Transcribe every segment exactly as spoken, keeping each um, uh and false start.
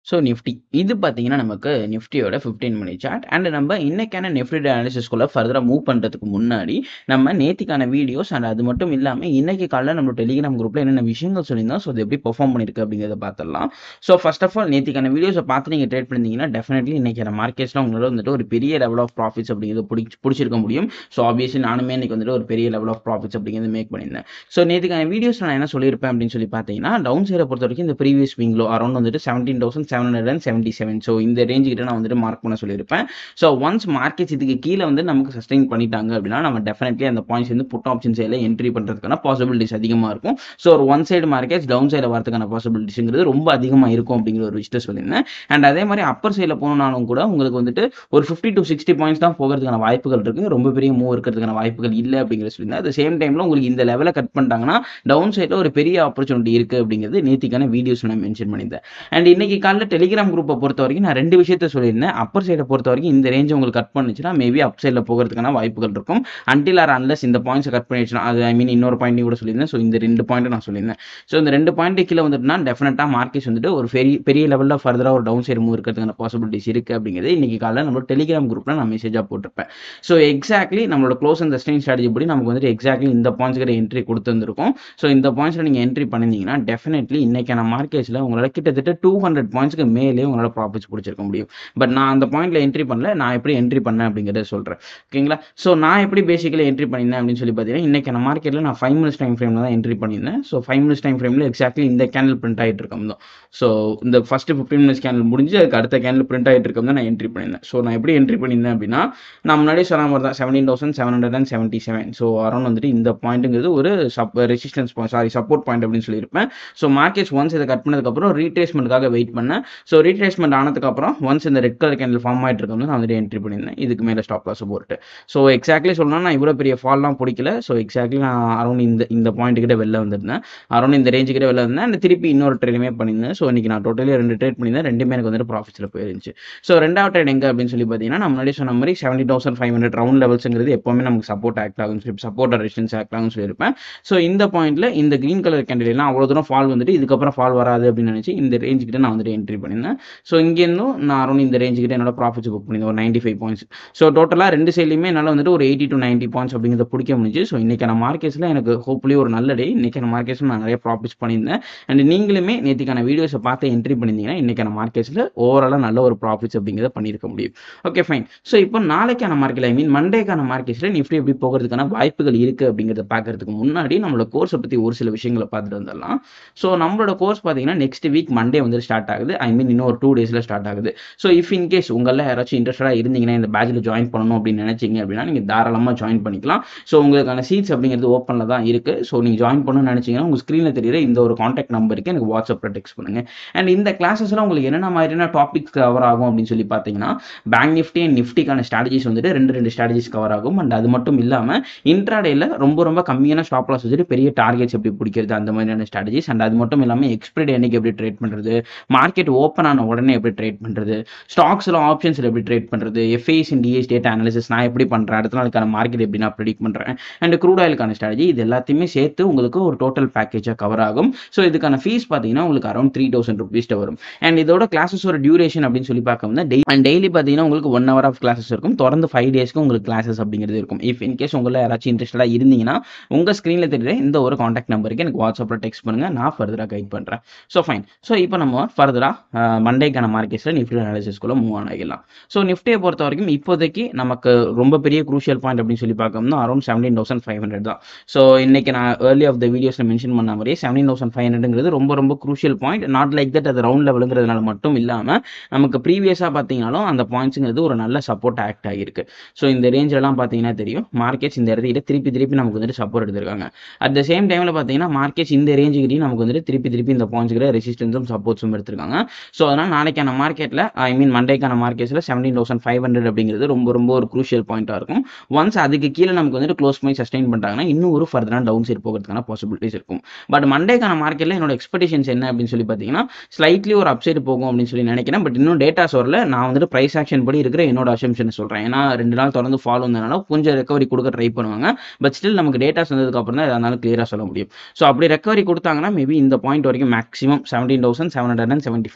So Nifty இது பார்த்தீங்கன்னா நமக்கு நிஃப்டியோட ஃபிஃப்டீன் மினி சார்ட் அண்ட் நம்ம இன்னைக்கான நிஃப்டி அனாலிசிஸ்குள்ள ஃபர்தராக மூவ் பண்ணுறதுக்கு முன்னாடி நம்ம நேத்திக்கான வீடியோஸ் அண்ட் அது மட்டும் இல்லாமல் இன்னைக்கு காலையில் நம்ம டெலிகிராம் குரூப்பில் என்னென்ன விஷயங்கள் சொல்லியிருந்தோம் ஸோ அது எப்படி பெர்ஃபார்ம் பண்ணியிருக்கு அப்படிங்கிறத பார்த்துடலாம். ஸோ ஃபர்ஸ்ட் ஆஃப் ஆல் நேத்திக்கான வீடியோஸை பார்த்து நீங்கள் ட்ரேட் பண்ணியிருந்தீங்கன்னா டெஃபினெட்லி இன்னைக்கான மார்க்கெட்ஸ்லாம் உங்களோட வந்துட்டு ஒரு பெரிய லெவல் ஆஃப் ப்ராஃபிட்ஸ் அப்படிங்கிறது பிடிச்சி பிடிச்சிருக்க முடியும். ஸோ ஆப்வியஸ்லி நானுமே இன்னைக்கு வந்துட்டு ஒரு பெரிய லெவல் ஆஃப் ப்ராஃபிட்ஸ் அப்படிங்கிறது மேக் பண்ணியிருந்தேன். ஸோ நேத்திக்கான வீடியோஸ் நான் என்ன சொல்லியிருப்பேன் அப்படின்னு சொல்லி பார்த்தீங்கன்னா டவுன் சைடை பொறுத்த வரைக்கும் இந்த ப்ரீவியஸ் விங்லோ அரௌண்ட் வந்துட்டு seventeen thousand seven hundred and seventy seven so இந்த ரேஞ்சு கிட்ட நான் வந்துட்டு மார்க் பண்ண சொல்லியிருப்பேன். ஸோ ஒன்ஸ் மார்க்கெட்ஸ் இதுக்கு கீழே வந்து நமக்கு சஸ்டெயின் பண்ணிட்டாங்க அப்படின்னா நம்ம டெஃபினெட்லி அந்த பாயிண்ட்ஸ் வந்து புட் ஆப்ஷன் சைடில் என்ட்ரி பண்ணுறதுக்கான பாசிபிலிட்டிஸ் அதிகமாக இருக்கும். ஸோ ஒரு ஒன் சைடு மார்க்கெட்ஸ் டவுன் சைடில் வரதுக்கான பாசிபிலிட்டிஸ்ங்கிறது ரொம்ப அதிகமாக இருக்கும் அப்படிங்கிற ஒரு விஷயத்தை சொல்லியிருந்தேன். அண்ட் அதே மாதிரி அப்பர் சைடில் போனாலும் கூட உங்களுக்கு வந்துட்டு ஒரு ஃபிஃப்டி டு சிக்ஸ்டி பாயிண்ட்ஸ் தான் போகிறதுக்கான வாய்ப்புகள் இருக்கு. ரொம்ப பெரிய மூவ் இருக்கிறதுக்கான வாய்ப்புகள் இல்லை அப்படிங்கிற சொல்லியிருந்தேன். அட் சேம் டைமில் உங்களுக்கு இந்த லெவலில் கட் பண்ணிட்டாங்கன்னா டவுன் சைடில் ஒரு பெரிய ஆப்பர்ச்சுனிட்டி இருக்குது அப்படிங்கிறது நேத்திக்கான வீடியோஸ் நான் மென்ஷன் பண்ணியிருந்தேன். அண்ட் இன்னைக்கு காலையில் டெலிகிராம் குரூப்பை பொறுத்த வரைக்கும் நான் ரெண்டு விஷயத்த சொல்லியிருந்தேன். அப்பர் சைடை பொறுத்த வரைக்கும் இந்த ரேஞ்ச் உங்களுக்கு கட் பண்ணுச்சுன்னா மேபி அப் சைடில் போகிறதுக்கான வாய்ப்புகள் இருக்கும். அன்டில் ஆர் அன்லஸ் இந்த பாயிண்ட்ஸ் கட் பண்ணிடுச்சுன்னா அது ஐ மீன் இன்னொரு பாயிண்ட் கூட சொல்லியிருந்தேன். ஸோ இந்த ரெண்டு பாயிண்ட் நான் சொல்லியிருந்தேன். ஸோ இந்த ரெண்டு பாயிண்ட் கீழே வந்துட்டுனா டெஃபினட்டாக மார்க்கெட்ஸ் வந்துட்டு ஒரு பெரிய பெரிய லெவலில் ஃபர்தராக ஒரு டவுன் சைடு மூவ் இருக்கிறதுக்கான பாசிபிலிட்டிஸ் இருக்குது அப்படிங்கிறது இன்னைக்கு காலையில் நம்மளோட டெலிகிராம் குரூப்பில் நான் மெசேஜாக போட்டிருப்பேன். ஸோ எக்ஸாக்ட்லி நம்மளோட க்ளோஸ் அண்ட் சஸ்டெயின் ஸ்ட்ராட்டஜி படி நமக்கு வந்துட்டு எக்ஸாக்ட்லி இந்த பாயிண்ட்ஸ் கிட்ட என்ட்ரி கொடுத்துருந்துருக்கும். ஸோ இந்த பாயிண்ட்ஸில் நீங்கள் என்ட்ரி பண்ணியிருந்தீங்கன்னா டெஃபினெட்லி இன்னைக்கான மார்க்கெட்ஸில் உங்களால் கிட்டத்தட்ட டூ ஹண்ட்ரட் பாயிண்ட்ஸ்க்கு மேலே உங்களால் ப்ராஃபிட்ஸ் பிடிச்சிருக்க முடியும். பட் நான் அந்த பாயிண்ட்ல என்ட்ரி பண்ணல. நான் எப்படி என்ட்ரி பண்ணேன் அப்படிங்கிறத சொல்கிறேன். ஓகேங்களா? ஸோ நான் எப்படி பேசிக்கலி என்ட்ரி பண்ணியிருந்தேன் அப்படின்னு சொல்லி பார்த்தீங்கன்னா இன்னைக்கான மார்க்கெட்டில் நான் ஃபைவ் மினிட்ஸ் டைம் ஃப்ரேமில் தான் என்ட்ரி பண்ணியிருந்தேன். ஸோ ஃபைவ் மினிட்ஸ் டைம் ஃப்ரேமில் எக்ஸாக்ட்லி இந்த கேண்டில் பிரிண்ட் ஆகிட்டு இருக்கும் தான். ஸோ இந்த ஃபர்ஸ்ட் ஃபிஃப்டீன் மினிட்ஸ் கேண்டில் முடிஞ்சு அதுக்கு அடுத்த கேண்டில் பிரிண்ட் ஆகிட்டு இருக்கும் தான் நான் என்ட்ரி பண்ணியிருந்தேன். ஸோ நான் எப்படி என்ட்ரி பண்ணியிருந்தேன் அப்படின்னா நான் முன்னாடியே சொன்ன மாதிரி தான் seventeen thousand seven hundred and seventy seven so around வந்துட்டு இந்த பாயிண்ட்டுங்கிறது ஒரு sub resistance point sorry support point அப்படின்னு சொல்லியிருப்பேன். ஸோ மார்க்கெட்ஸ் ஒன்ஸ் இதை கட் பண்ணதுக்கப்புறம் ரீட்ரேஸ்மெண்ட்டுக்காக வெயிட் பண்ணேன். ஸோ ரீட்ரேஸ்மெண்ட் ஆனதுக்கப்புறம் ஒன்ஸ் இந்த ரெட் கலர் கேண்டில் ஃபார்ம் ஆகிட்டு இருக்கும் நான் வந்துட்டு என்ட்ரி பண்ணியிருந்தேன். இதுக்கு மேலே ஸ்டாப் லாஸ் போட்டு ஸோ எக்ஸாக்ட்லி சொல்லணும்னா நான் இவ்வளோ பெரிய ஃபால்லாம் பிடிக்கல. ஸோ எக்ஸாக்ட்லி நான் அரௌண்ட் இந்த இந்த பாயிண்ட் கிட்ட வெளில வந்திருந்தேன். அரௌண்ட் இந்த ரேஞ்சு கிட்ட வெளில வந்தேன். அந்த திருப்பி இன்னொரு ட்ரேடுமே பண்ணியிருந்தேன். ஸோ இன்னைக்கு நான் டோட்டலி ரெண்டு ட்ரேட் பண்ணியிருந்தேன். ரெண்டுமே எனக்கு வந்துட்டு ப்ராஃபிட்ஸில் போயிருந்துச்சு. ஸோ ரெண்டாவது ட்ரேட் எங்கே அப்படின்னு சொல்லி பார்த்தீங்கன்னா நான் முன்னாடி சொன்ன மாதிரி seventy thousand five hundred round லெவல்ஸுங்கிறது எப்போவுமே நமக்கு சப்போர்ட் ஆக்ட் ஆகும் சொல்லி சப்போர்ட் ரெசிஸ்டன்ஸ் ஆக்ட் ஆகும் சொல்லியிருப்பேன். ஸோ இந்த பாயிண்ட்ல இந்த கிரீன் கலர் கேண்டில்லாம் அவ்வளோ தூரம் ஃபால் வந்துட்டு இதுக்கப்புறம் ஃபால் வராது அப்படின்னு நினச்சி இந்த ரேஞ்சு கிட்ட நான் வந்துட்டு என்ட்ரி பண்ணியிருந்தேன். ஸோ இங்கேருந்தும் நான் அரௌண்ட் இந்த ரேஞ்சு கிட்ட என்னோட ப்ராஃபிட்ஸ் புக் பண்ணியிருந்தேன் ஒரு நைன்டி ஃபைவ் பாயிண்ட்ஸ். ஸோ டோட்டலாக ரெண்டு சைட்லையுமே என்னால் வந்துட்டு ஒரு எயிட்டி டு நைன்டி பாயிண்ட்ஸ் அப்படிங்கிறத பிடிக்க முடிஞ்சு. ஸோ இன்னைக்கான மார்க்கெட்ஸில் எனக்கு ஹோப்ஃபுல்லி ஒரு நல்ல டே. இன்னைக்கான மார்க்கெட்ஸில் நான் நிறைய ப்ராஃபிட்ஸ் பண்ணியிருந்தேன். அண்ட் நீங்களுமே நேற்றுக்கான வீடியோஸை பார்த்து என்ட்ரி பண்ணியிருந்தீங்கன்னா இன்னைக்கான மார்க்கெட்ஸில் ஓவராலாக நல்ல ஒரு ப்ராஃபிட்ஸ் அப்படிங்கிறத பண்ணியிருக்க முடியும். Okay fine. ஸோ இப்போ நாளைக்கான மார்க்கெட் ஐ மீன் மண்டேக்கான மார்க்கெட்ஸில் நிஃப்டி எப்படி போகிறதுக்கான வாய்ப்புகள் இருக்குது அப்படிங்கிறத பார்க்கறதுக்கு முன்னாடி நம்மளோட கோர்ஸை பற்றி ஒரு சில விஷயங்களை பார்த்துட்டு வந்துடலாம். ஸோ நம்மளோட கோர்ஸ் பார்த்தீங்கன்னா நெக்ஸ்ட் வீக் மண்டே வந்து ஸ்டார்ட் ஆகுது. ஐ மீன் இன்னும் ஒரு டூ டேஸில் ஸ்டார்ட் ஆகுது. ஸோ இஃப் இன்கேஸ் உங்களில் யாராச்சும் இன்ட்ரெஸ்டாக இருந்தீங்கன்னா இந்த பேட்சில் ஜாயின் பண்ணணும் அப்படின்னு நினைச்சீங்க அப்படின்னா நீங்கள் தாராளமாக ஜாயின் பண்ணிக்கலாம். ஸோ உங்களுக்கான சீட்ஸ் அப்படிங்கிறது ஓப்பனில் தான் இருக்குது. ஸோ நீங்கள் ஜாயின் பண்ணணும்னு நினச்சிங்கன்னா உங்கள் ஸ்க்ரீனில் தெரியுற இந்த ஒரு காண்டாக்ட் நம்பருக்கு எனக்கு வாட்ஸ்அப்பில் டெக்ஸ்ட் பண்ணுங்கள். அண்ட் இந்த கிளாஸஸ்லாம் உங்களுக்கு என்னென்ன மாதிரியான டாபிக்ஸ் கவர் ஆகும் அப்படின்னு சொல்லி பார்த்தீங்கன்னா பேங்க் நிஃப்டி அண்ட் நிஃப்டிக்கான ஸ்ட்ராட்டஜிஸ் வந்துட்டு ரெண்டு ரெண்டு ஸ்ட்ராட்டஜிஸ் கவர் ஆகும். அண்ட் அது மட்டும் இல்லாமல் இன்ட்ராடேல ரொம்ப ரொம்ப கம்மியான ஸ்டாப் லாஸ் வச்சுட்டு பெரிய டார்கெட்ஸ் எப்படி பிடிக்கிறது அந்த மாதிரியான ஸ்ட்ராட்டஜிஸ். அண்ட் அது மட்டும் இல்லாமல் எக்ஸ்பைரி அன்னைக்கு எப்படி ட்ரேட் பண்ணுறது, மார்க்கெட் ஓப்பன் ஆன உடனே எப்படி ட்ரேட் பண்ணுறது, ஸ்டாக்ஸில் ஆப்ஷன்ஸில் எப்படி ட்ரேட் பண்ணுறது, FIs and DIs data analysis நான் எப்படி பண்ணுறேன், அடுத்த நாளுக்கான மார்க்கெட் எப்படி நான் ப்ரெடிக்ட் பண்ணுறேன், அண்ட் க்ரூட் ஆயிலுக்கான ஸ்ட்ராட்டஜி இது எல்லாத்தையுமே சேர்த்து உங்களுக்கு ஒரு டோட்டல் பேக்கேஜாக கவர் ஆகும். ஸோ இதுக்கான ஃபீஸ் பார்த்தீங்கன்னா உங்களுக்கு அரௌண்ட் த்ரீ தௌசண்ட் ருபீஸ்ட்டு வரும். அண்ட் இதோட கிளாஸஸ் ஒரு டியூரேஷன் அப்படின்னு சொல்லி பார்க்கணும் டெய் அண்ட் டெய்லி பார்த்தீங்கன்னா உங்களுக்கு ஒன் ஹவர் ஆஃப் கிளாஸஸ் இருக்கும். தொடர்ந்து ஃபைவ் டேஸ்க்கு உங்களுக்கு கிளாஸஸ் அப்படிங்கிறது இருக்கும். இஃப் இன்கேஸ் உங்களை யாராச்சும் இன்ட்ரெஸ்டாக இருந்தீங்கன்னா உங்கள் ஸ்க்ரீனில் தெரியுற இந்த ஒரு காண்டாக்ட் நம்பருக்கு எனக்கு வாட்ஸ்அப்பில் டெக்ஸ்ட் பண்ணுங்கள். நான் ஃபர்தராக கைட் பண்ணுறேன். So fine. ஸோ இப்போ நம்ம ஃபர்தராக மண்டேக்கான மார்க்கெட்ஸில் நிஃப்டி அனாலிசிஸ்குள்ள மூவ் ஆன் ஆகிடலாம். ஸோ நிஃப்டியை பொறுத்த வரைக்கும் இப்போதைக்கு நமக்கு ரொம்ப பெரிய க்ரூஷியல் பாயிண்ட் அப்படின்னு சொல்லி பார்க்கணும்னா around seventeen thousand five hundred தான். ஸோ இன்னைக்கு நான் ஏர்லி ஆஃப் த வீடியோஸில் மென்ஷன் பண்ண மாதிரியே செவன்டீன் தௌசண்ட் ஃபைவ் ஹண்ட்ரட்ங்கிறது ரொம்ப ரொம்ப crucial point. Not like that அது ரவுண்ட் லெவலுங்கிறதுனால மட்டும் இல்லாமல் நமக்கு ப்ரீவியஸாக பார்த்தீங்கன்னாலும் அந்த பாயிண்ட்ஸுங்கிறது ஒரு நல்ல சப்போர்ட் ஆக்ட் ஆகிருக்கு. ஸோ இந்த ரேஞ்செல்லாம் பார்த்தீங்கன்னா தெரியும் மார்க்கெட்ஸ் இந்த இடத்துல திருப்பி திருப்பி நமக்கு வந்துட்டு சப்போர்ட் எடுத்திருக்காங்க. அட் த சேம் டைமில் பார்த்தீங்கன்னா மார்க்கெட்ஸ் இந்த ரேஞ்சுக்கிட்டையும் நமக்கு வந்துட்டு திருப்பி திருப்பி இந்த பாயிண்ட்ஸ்கிற ரெசிஸ்டன்ஸும் சப்போர்ட்ஸும் எடுத்திருக்காங்க. ஸோ அதனால் நாளைக்கான மார்க்கெட்டில் ஐ மீன் மண்டேக்கான மார்க்கெட்ஸில் செவன்டீன் தௌசண்ட் ஃபைவ் ஹண்ட்ரட் அப்படிங்கிறது ரொம்ப ரொம்ப ஒரு க்ரூஷியல் பாயிண்ட்டாக இருக்கும். ஒன்ஸ் அதுக்கு கீழே நமக்கு வந்துட்டு க்ளோஸ் பண்ணி சஸ்டெயின் பண்ணிட்டாங்கன்னா இன்னும் ஒரு ஃபர்தரான டவுன் சைட் போகிறதுக்கான பாசிபிலிட்டிஸ் இருக்கும். பட் மண்டேக்கான மார்க்கெட்டில் என்னோட எக்ஸ்பெக்டேஷன்ஸ் என்ன அப்படின்னு சொல்லி பார்த்தீங்கன்னா ஸ்லைட்லி ஒரு அப்சைடு போகும் அப்படின்னு சொல்லி நினைக்கிறேன். பட் இன்னும் டேட்டாஸ் வரல. நான் வந்துட்டு ப்ரைஸ் ஆக்ஷன் படி இருக்கிற என்னோட அசம்ஷன் சொல்கிறேன். ஏன்னா ரெண்டு நாள் தொடர்ந்து ஃபாலோ வந்ததுனால கொஞ்சம் ரெக்கவரி கொடுக்க ட்ரை பண்ணுவாங்க. பட் ஸ்டில் நமக்கு டேட்டாஸ் வந்ததுக்கு அப்புறம் தான் எதனாலும் கிளியராக சொல்ல முடியும். ஸோ அப்படி ரெக்கவரி கொடுத்தாங்கன்னா மேபி இந்த பாயிண்ட் வரைக்கும் maximum seventeen thousand seven hundred and seventy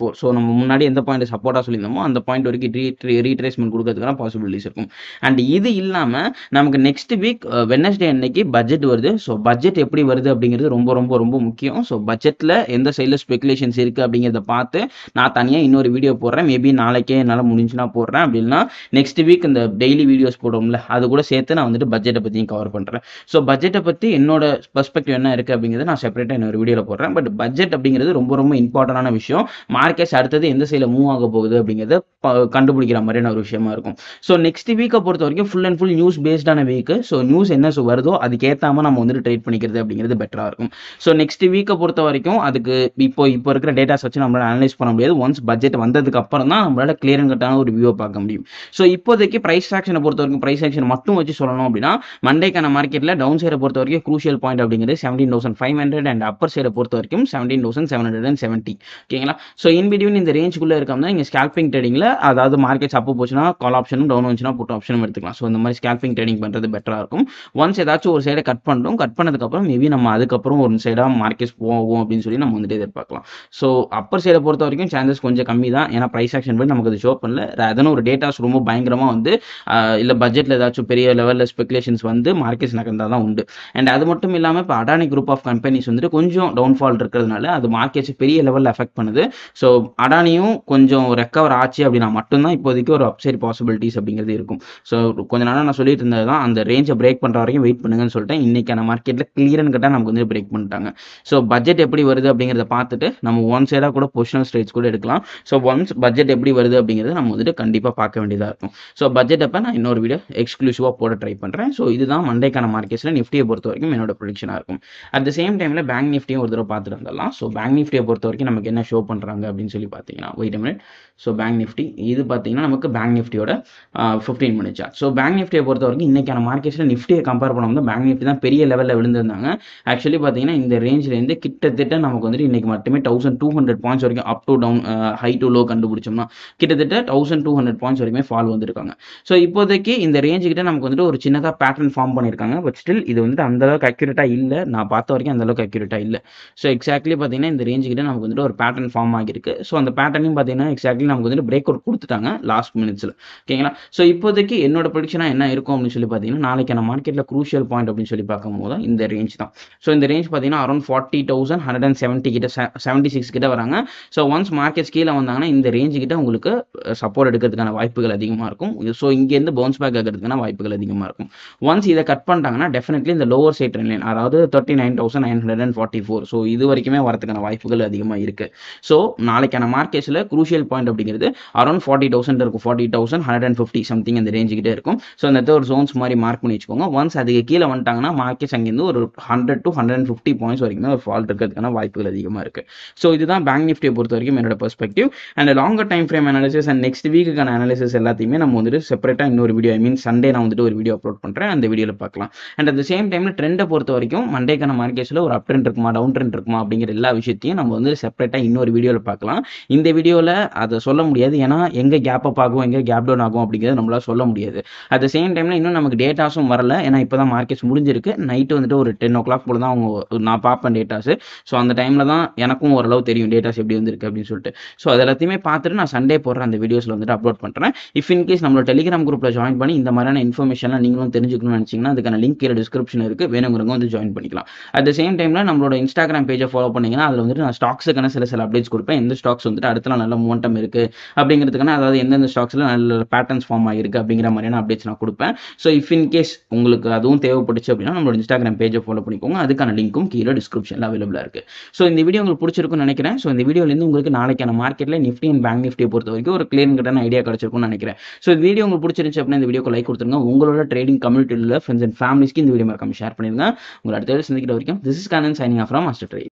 four. So நம்ம முன்னாடி எந்த பாயிண்ட் சப்போர்ட்டாக சொல்லியிருந்தோமோ அந்த பாயிண்ட் வரைக்கும் ரீ ரீட்ரேஸ்மெண்ட் கொடுக்கறதுக்கான பாசிபிலிட்டிஸ் இருக்கும். அண்ட் இது இல்லாமல் நமக்கு நெக்ஸ்ட் வீக் வெட்னஸ்டே அன்னைக்கு பட்ஜெட் வருது. ஸோ பட்ஜெட் எப்படி வருது அப்படிங்கிறது ரொம்ப ரொம்ப ரொம்ப முக்கியம். ஸோ பட்ஜெட்டில் எந்த சைடில் ஸ்பெகுலேஷன்ஸ் இருக்குது அப்படிங்கிறத பார்த்து நான் தனியாக இன்னொரு வீடியோ போடுறேன். மேபி நாளைக்கே என்னால் முடிஞ்சுன்னா போடுறேன். அப்படின்னா நெக்ஸ்ட் வீக் இந்த டெய்லி வீடியோஸ் போடுவோம்ல, அது கூட சேர்த்து நான் வந்துட்டு பட்ஜெட்டை பற்றியும் கவர் பண்ணுறேன். ஸோ பட்ஜெட்டை பற்றி என்னோட பெர்ஸ்பெக்டிவ் என்ன இருக்குது அப்படிங்கிறத நான் செப்பரேட்டாக இன்னொரு வீடியோவில் போடுறேன். பட் பட்ஜெட் அப்படிங்கிறது ரொம்ப ரொம்ப இம்பார்ட்டண்டான விஷயம். மார்க்கெட்ஸ் அடுத்தது எந்த சைடில் மூவ் ஆக போகுது அப்படிங்கிறத கண்டுபிடிக்கிற மாதிரியான ஒரு விஷயமா இருக்கும். ஸோ நெக்ஸ்ட் வீக்கை பொறுத்த வரைக்கும் ஃபுல் அண்ட் ஃபுல் நியூஸ் பேஸ்டான வீக். ஸோ நியூஸ் என்ன வருதோ அதுக்கு ஏற்றாம நம்ம வந்துட்டு ட்ரேட் பண்ணிக்கிறது அப்படிங்கிறது பெட்டராக இருக்கும். ஸோ நெக்ஸ்ட் வீக்கை பொறுத்த வரைக்கும் அதுக்கு இப்போ இப்போ இருக்கிற டேட்டாஸ் வச்சு நம்மளால அனலைஸ் பண்ண முடியாது. ஒன்ஸ் பட்ஜெட் வந்ததுக்கு அப்புறம் தான் நம்மளால கிளியர் அண்ட் கட்டான ஒரு வியூவை பார்க்க முடியும். ஸோ இப்போதைக்கு பிரைஸ் ஆக்ஷனை பொறுத்த வரைக்கும் பிரைஸ் ஆக்ஷன் மட்டும் வச்சு சொல்லணும் அப்படின்னா மண்டேக்கான மார்க்கெட்டில் டவுன் சைடை பொறுத்த வரைக்கும் க்ரூஷியல் பாயிண்ட் அப்படிங்கிறது seventeen thousand five hundred and upper சைடை பொறுத்த வரைக்கும் seventeen thousand seven hundred and seventy. ஓகேங்களா? ஸோ இன் பிட்வீன் இந்த ரேஞ்சுக்குள்ளே இருக்கோம்னா இங்கே ஸ்கேல்பிங் ட்ரேடிங்கில் அதாவது மார்க்கெட்ஸ் அப்பு போச்சுன்னா கால் ஆப்ஷனும் டவுன் வந்துச்சுன்னா புட் ஆப்ஷனும் எடுத்துக்கலாம். ஸோ இந்த மாதிரி ஸ்கேல்பிங் ட்ரேடிங் பண்ணுறது பெட்டராக இருக்கும். ஒன்ஸ் ஏதாச்சும் ஒரு சைடை கட் பண்ணுறோம், கட் பண்ணதுக்கப்புறம் மேபி நம்ம அதுக்கப்புறம் ஒரு சைடாக மார்க்கெட்ஸ் போகும் அப்படின்னு சொல்லி நம்ம வந்துட்டு எதிர்பார்க்கலாம். ஸோ அப்பர் சைடை பொறுத்த வரைக்கும் சான்சஸ் கொஞ்சம் கம்மி தான். ஏன்னா ப்ரைஸ் ஆக்ஷன் பண்ணி நமக்கு அது ஷோ பண்ணல. அதனால் ஒரு டேட்டாஸ் ரொம்ப பயங்கரமாக வந்து இல்லை பட்ஜெட்டில் ஏதாச்சும் பெரிய லெவலில் ஸ்பெகுலேஷன்ஸ் வந்து மார்க்கெட்ஸ் நகர்ந்தால் தான் உண்டு. அண்ட் அது மட்டும் இல்லாமல் இப்போ அடானி குரூப் ஆஃப் கம்பெனிஸ் வந்துட்டு கொஞ்சம் டவுன்ஃபால் இருக்கிறதுனால அது மார்க்கெட்ஸ் பெரிய லெவலில் அஃபெக்ட் பண்ணுது. ஸோ அடானியும் கொஞ்சம் ரெக்கவர் ஆச்சு அப்படின்னா மட்டும்தான் இப்போதைக்கு ஒரு அப்சைட் பாசிபிலிட்டிஸ் அப்படிங்கிறது இருக்கும். ஸோ கொஞ்ச நாளாக நான் சொல்லிட்டு இருந்தது தான் அந்த ரேஞ்சை பிரேக் பண்ணுற வரைக்கும் வெயிட் பண்ணுங்கன்னு சொல்லிட்டேன். இன்னைக்கான மார்க்கெட்டில் கிளியர்னு கேட்டால் நமக்கு வந்து பிரேக் பண்ணிட்டாங்க. ஸோ பட்ஜெட் எப்படி வருது அப்படிங்கிறத பார்த்துட்டு நம்ம ஒன் சைடாக கூட பொசிஷனல் ஸ்ட்ரேட்ஸ் கூட எடுக்கலாம். ஸோ ஒன்ஸ் பட்ஜெட் எப்படி வருது அப்படிங்கிறத நம்ம வந்துட்டு கண்டிப்பாக பார்க்க வேண்டியதாக இருக்கும். ஸோ பட்ஜெட் அப்போ நான் இன்னொரு வீடியோ எக்ஸ்க்ளூசிவாக போட ட்ரை பண்ணுறேன். ஸோ இதுதான் மண்டேக்கான மார்க்கெட்ஸில் நிஃப்டியை பொறுத்த வரைக்கும் என்னோட ப்ரெடிக்ஷனாக இருக்கும். அட் த சேம் டைமில் பேங்க் நிஃப்டியும் ஒரு தடவை பார்த்துட்டு வந்துடலாம். ஸோ பேங்க் நிஃப்டியை பொறுத்த வரைக்கும் நமக்கு என்ன ஷோ பண்ணுறாங்க அப்படின்னு சொல்லி பார்த்தீங்கன்னா wait a minute. So bank Nifty இது பார்த்தீங்கன்னா நமக்கு பேங்க் நிஃப்டியோட fifteen minute chart. So bank நிஃப்டியை பொறுத்த வரைக்கும் இன்னைக்கான மார்க்கெட்ஸில் நிஃப்டியை கம்பேர் பண்ணும்போது பேங்க் நிஃப்டி தான் பெரிய லெவலில் விழுந்திருந்தாங்க. ஆக்சுவலி பார்த்தீங்கன்னா இந்த ரேஞ்சிலேருந்து கிட்டத்தட்ட நமக்கு வந்துட்டு இன்னைக்கு மட்டுமே தௌசண்ட் டூ ஹண்ட்ரட் பாயிண்ட்ஸ் வரைக்கும் up to down high to low கண்டுபிடிச்சோம்னா கிட்டத்தட்ட தௌசண்ட் டூ ஹண்ட்ரட் பாயிண்ட்ஸ் வரைக்குமே ஃபால் வந்திருக்காங்க. ஸோ இப்போதைக்கு இந்த ரேஞ்சு கிட்ட நமக்கு வந்துட்டு ஒரு சின்னதாக பேட்டர்ன் ஃபார்ம் பண்ணியிருக்காங்க. பட் ஸ்டில் இது வந்துட்டு அந்த அளவுக்கு அக்யூரேட்டாக இல்லை. நான் பார்த்த வரைக்கும் அந்த அளவுக்கு அக்யூரேட்டாக இல்லை. ஸோ எக்ஸாக்ட்லி பார்த்தீங்கன்னா இந்த ரேஞ்சு கிட்ட நமக்கு வந்துட்டு ஒரு பேட்டர்ன் ஃபார்ம் ஆகிருக்கு. ஸோ அந்த பேட்டர்னையும் பார்த்தீங்கன்னா எக்ஸாக்ட்லி நமக்கு வந்துட்டு பிரேக் அவுட் கொடுத்துட்டாங்க லாஸ்ட் மினிட்ஸில். ஓகேங்களா? ஸோ இப்போதைக்கு என்னோட ப்ரெடிக்ஷனாக என்ன இருக்கும் அப்படின்னு சொல்லி பார்த்தீங்கன்னா நாளைக்கான மார்க்கெட்டில் க்ரூஷியல் பாயிண்ட் அப்படின்னு சொல்லி பார்க்கும்போது இந்த ரேஞ்ச் தான். ஸோ இந்த ரேஞ்ச் பார்த்தீங்கன்னா around forty thousand hundred and seventy கிட்ட செவன்ட்டி சிக்ஸ் கிட்ட வராங்க. ஸோ ஒன்ஸ் மார்க்கெட்ஸ் கீழே வந்தாங்கன்னா இந்த ரேஞ்சு கிட்ட உங்களுக்கு சப்போர்ட் எடுக்கிறதுக்கான வாய்ப்புகள் அதிகமாக இருக்கும். ஸோ இங்கேருந்து பவுன்ஸ் பேக் ஆகிறதுக்கான வாய்ப்புகள் அதிகமாக இருக்கும். ஒன்ஸ் இதை கட் பண்ணிட்டாங்கன்னா டெஃபினெட்லி இந்த லோவர் சைட் ட்ரெண்ட் லைன் அதாவது thirty nine thousand nine hundred and forty four so இது வரைக்குமே வரதுக்கான வாய்ப்புகள் அதிகமாக இருக்கு. ஸோ நாளைக்கான மார்க்கெட்ஸில் க்ரூஷியல் பாயிண்ட் அப்படிங்கிறது அரௌண்ட் ஃபார்ட்டி தௌசண்ட் இருக்கும். Forty thousand hundred and fifty something அந்த ரேஞ்சு கிட்டே இருக்கும். ஸோ அந்த ஒரு ஜோன்ஸ் மாதிரி மார்க் பண்ணி வச்சுக்கோங்க. ஒன்ஸ் அதுக்கு கீழே வந்துட்டாங்கன்னா மார்க்கெட்ஸ் அங்கேருந்து ஒரு hundred to hundred and fifty points வரைக்குமே ஒரு ஃபால் இருக்கிறதுக்கான வாய்ப்புகள் அதிகமாக இருக்கு. ஸோ இதுதான் பேங்க் நிஃப்டியை பொறுத்த வரைக்கும் என்னோட perspective. And longer time frame analysis and next வீக்குக்கான அனாலிசிஸ் எல்லாத்தையுமே நம்ம வந்துட்டு செப்பரேட்டாக இன்னொரு வீடியோ ஐ மீன் சண்டே நான் வந்துட்டு ஒரு வீடியோ அப்லோட் பண்ணுறேன். அந்த வீடியோவில் பார்க்கலாம். அண்ட் அட் த சேம் டைமில் ட்ரெண்டை பொறுத்த வரைக்கும் மண்டேக்கான மார்க்கெட்ஸில் ஒரு அப் ட்ரெண்ட் இருக்குமா டவுன் ட்ரெண்ட் இருக்குமா அப்படிங்கிற எல்லா விஷயத்தையும் நம்ம வந்து செப்பரேட்டாக இன்னொரு வீடியோவில் பார்க்கலாம். இந்த வீடியோவில் அதை சொல்ல முடியாது. ஏன்னா எங்கே கேப் அப் ஆகும் எங்கே கேப் டவுன் ஆகும் அப்படிங்கிறத நம்மளால சொல்ல முடியாது. அட் த சேம் டைமில் இன்னும் நமக்கு டேட்டாஸும் வரல. ஏன்னா இப்போ தான் மார்க்கெட்ஸ் முடிஞ்சிருக்கு. நைட்டு வந்துட்டு ஒரு டென் ஓ கிளாக் போல தான் அவங்க நான் பார்ப்பேன் டேட்டாஸ். ஸோ அந்த டைமில் தான் எனக்கும் ஓரளவு தெரியும் டேட்டாஸ் எப்படி வந்துருக்கு அப்படின்னு சொல்லிட்டு. ஸோ அது எல்லாத்தையுமே பார்த்துட்டு நான் சண்டே போடுற அந்த வீடியோஸில் வந்துட்டு அப்லோட் பண்ணுறேன். இஃப் இன்கேஸ் நம்மளோட டெலிகிராம் குரூப்பில் ஜாயின் பண்ணி இந்த மாதிரியான இன்ஃபர்மேஷன்லாம் நீங்களும் தெரிஞ்சுக்கணும்னு நினச்சிங்கன்னா அதுக்கான லிங்க் கீழே டிஸ்கிரிப்ஷன் இருக்குது. வேணுங்கிறவங்க வந்து ஜாயின் பண்ணிக்கலாம். அட் த சேம் டைமில் நம்மளோட இன்ஸ்டாகிராம் பேஜை ஃபாலோ பண்ணிங்கன்னா அதில் வந்துட்டு நான் ஸ்டாக்ஸுக்கான சில சில அப்டேட்ஸ் கொடுப்பேன். எந்த ஸ்டாக்ஸ் வந்துட்டு அடுத்த நல்ல மூமெண்டம் இருக்குது அப்படிங்கிறதுக்கான அதாவது எந்தெந்த ஸ்டாக்ஸில் நல்ல பேட்டர்ன்ஸ் ஃபார்ம் ஆகிருக்கு அப்படிங்கிற மாதிரியான அப்டேட்ஸ் நான் கொடுப்பேன். ஸோ இஃப் இன்கேஸ் உங்களுக்கு அதுவும் தேவைப்பட்டுச்சு அப்படின்னா நம்மளோட இன்ஸ்டாகிராம் பேஜை ஃபாலோ பண்ணிக்கோங்க. அதுக்கான லிங்க்கும் கீழே டிஸ்கிரிப்ஷனில் அவைலபிளாக இருக்குது. ஸோ இந்த வீடியோ உங்களுக்கு பிடிச்சிருக்குன்னு நினைக்கிறேன். ஸோ இந்த வீடியோலேருந்து உங்களுக்கு நாளைக்கான மார்க்கெட்டில் நிஃப்டி அண்ட் பேங்க் நிஃப்டியை பொறுத்த வரைக்கும் ஒரு கிளியர் கட்டான ஐடியா கிடைச்சிருக்கும்னு நினைக்கிறேன். ஸோ இந்த வீடியோ உங்களுக்கு பிடிச்சிருந்துச்சு அப்படின்னா இந்த வீடியோக்கு லைக் கொடுத்துருங்க. உங்களோட ட்ரேடிங் கம்யூனிட்டியில் ஃப்ரெண்ட்ஸ் அண்ட் ஃபேமிலிஸ்க்கு இந்த வீடியோ மறக்காம ஷேர் பண்ணிருங்க. உங்களை அடுத்த வீடியோ சந்திக்கிற வரைக்கும் this is Kanan signing off from Master trade.